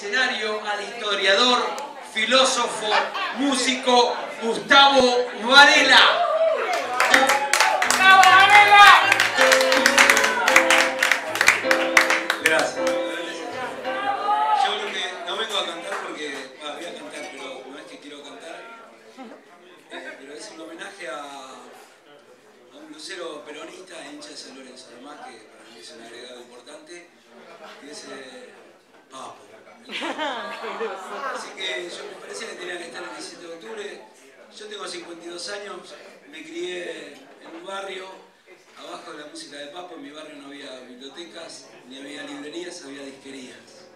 escenario al historiador, filósofo, músico Gustavo Varela. ¡Gustavo Varela! Gracias. Yo creo que no vengo a cantar porque voy a cantar, pero no es que quiero cantar. Pero es un homenaje a un blusero peronista, hincha de San Lorenzo, además que para mí es un agregado importante, que es Papo. Así que yo me parecía que tenía que estar el 17 de octubre. Yo tengo 52 años, me crié en un barrio, abajo de la música de Papo. En mi barrio no había bibliotecas, ni había librerías, había disquerías.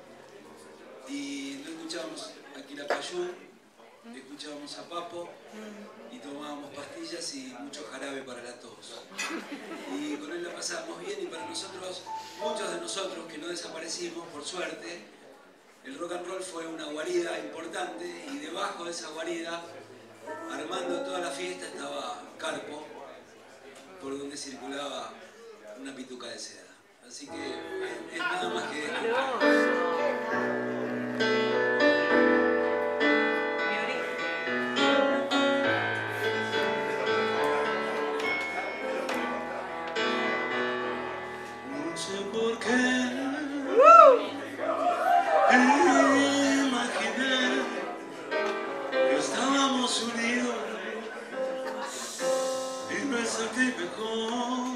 Y no escuchábamos a Quilapayún, escuchábamos a Papo y tomábamos pastillas y mucho jarabe para la tos. Y con él la pasábamos bien, y para nosotros, muchos de nosotros que no desaparecimos, por suerte, el rock and roll fue una guarida importante, y debajo de esa guarida, armando toda la fiesta, estaba Carpo, por donde circulaba una pituca de seda. Así que es nada más que esto. No sé por qué imaginé que estábamos unidos y me sentí mejor,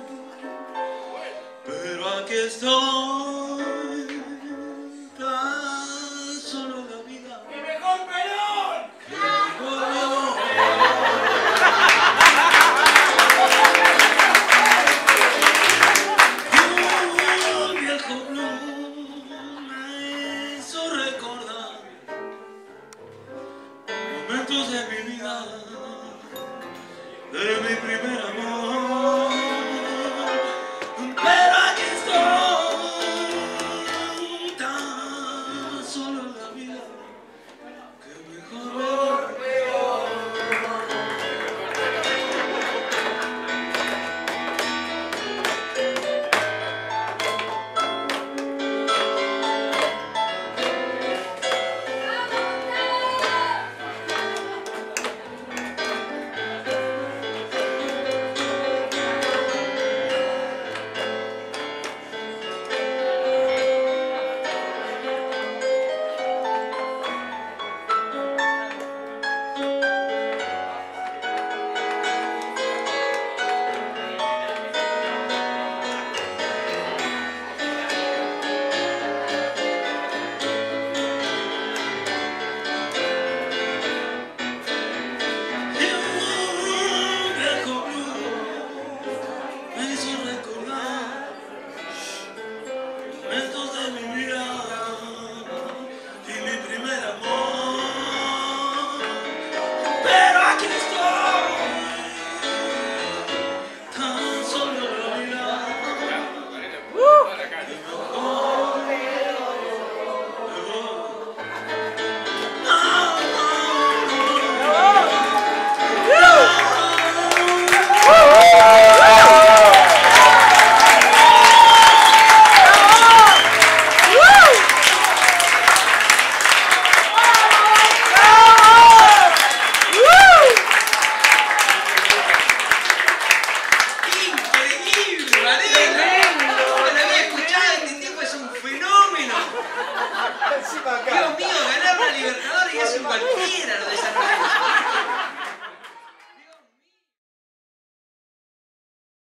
pero aquí estoy, tan solo en la vida. ¡Qué mejor pelón! ¡Qué mejor pelón! Un viejo blues me hizo recordar momentos de mi vida, de mi primer amor.